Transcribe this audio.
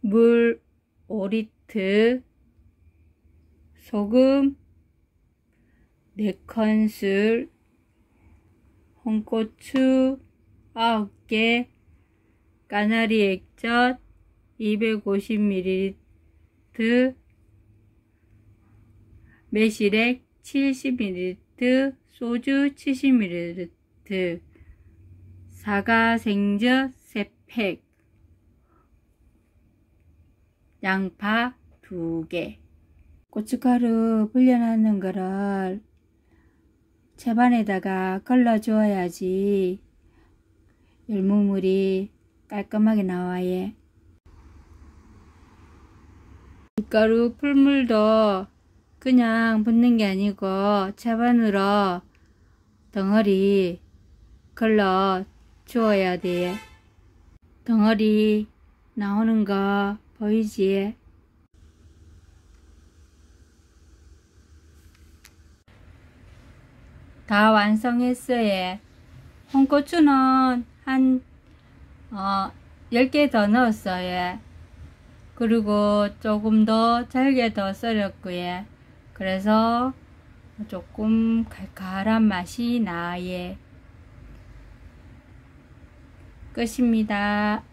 물 5리터, 소금 4큰술, 홍고추 9개, 까나리 액젓 250ml, 매실액 70ml, 소주 70ml, 사과 생젓 3팩, 양파 2개. 고춧가루 불려놨는 거를 채반에다가 걸러 주어야지 열무물이 깔끔하게 나와요. 밀가루 풀물도 그냥 붓는 게 아니고 채반으로 덩어리 걸러 주어야 돼요. 덩어리 나오는 거 보이지? 다 완성했어요. 홍고추는 한 10개 더 넣었어요. 그리고 조금 더 잘게 더 썰었고요. 그래서 조금 칼칼한 맛이 나요. 끝입니다.